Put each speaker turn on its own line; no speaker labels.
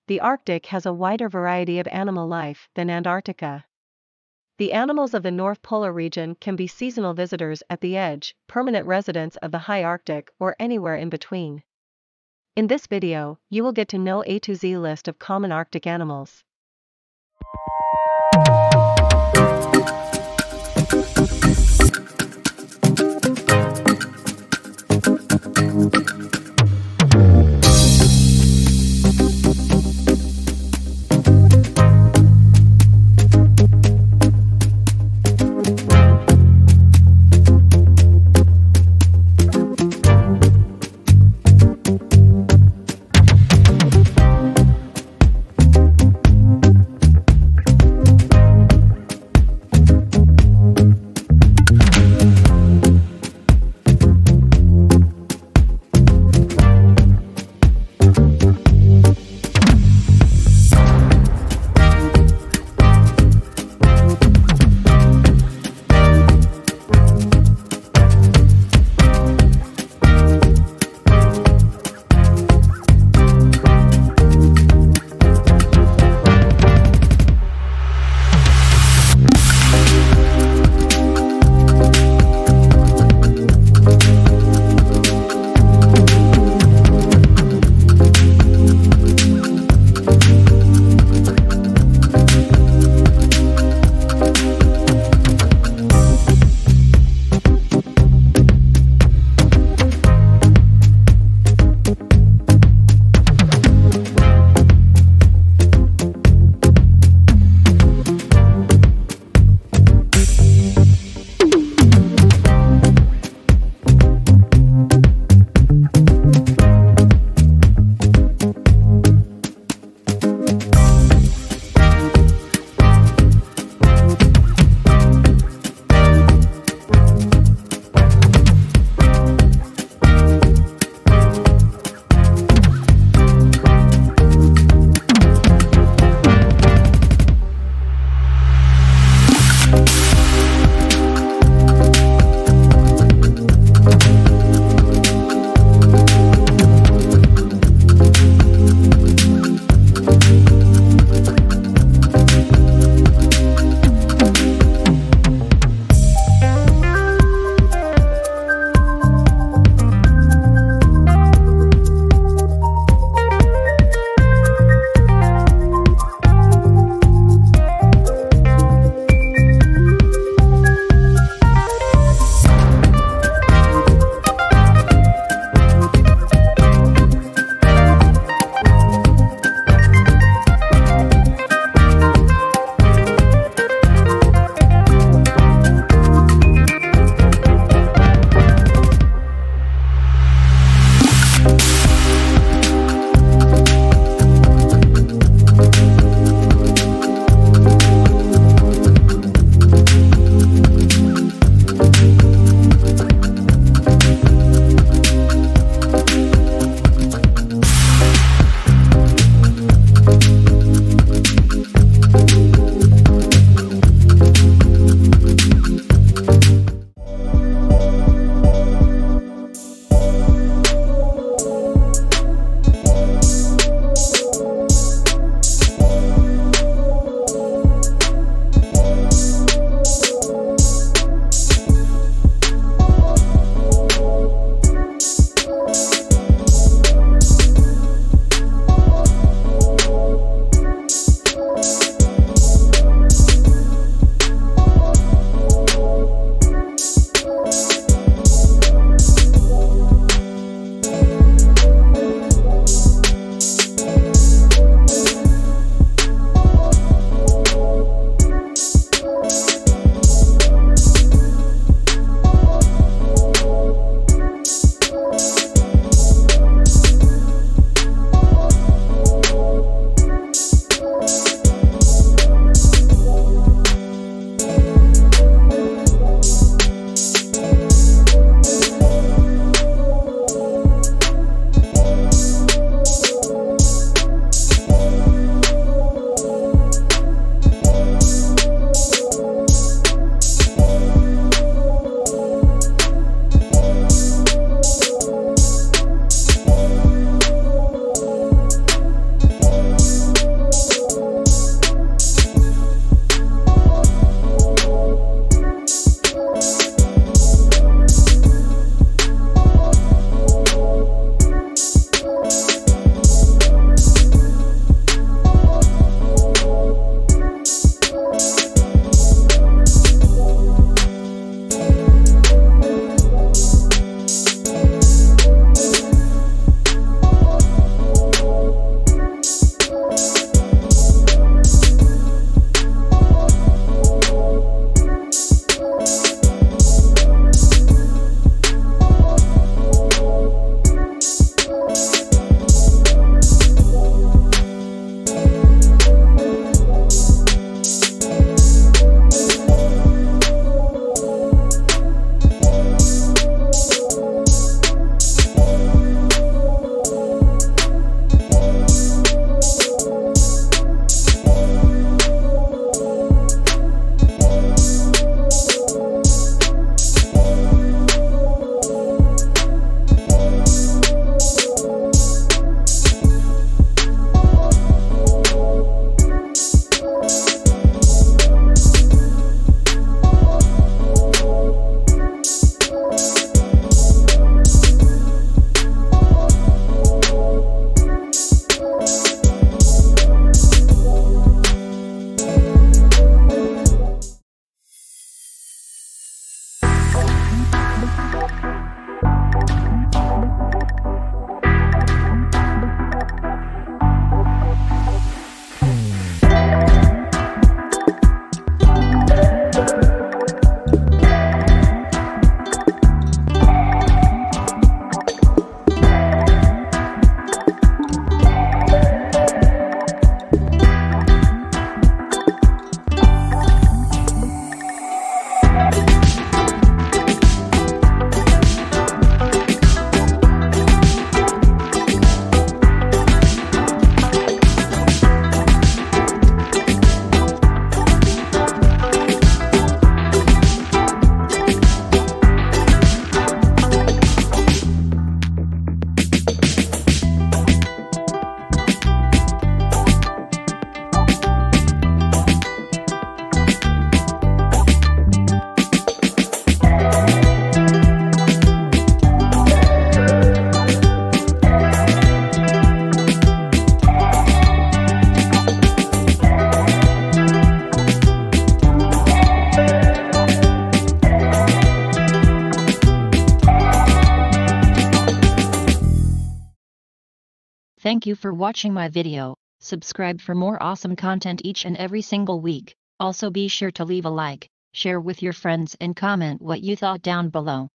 the Arctic has a wider variety of animal life than Antarctica. The animals of the North Polar region can be seasonal visitors at the edge, permanent residents of the high Arctic, or anywhere in between. In this video, you will get to know A to Z list of common Arctic animals.
Thank you for watching my video. Subscribe for more awesome content each and every single week. Also be sure to leave a like, share with your friends and comment what you thought down below.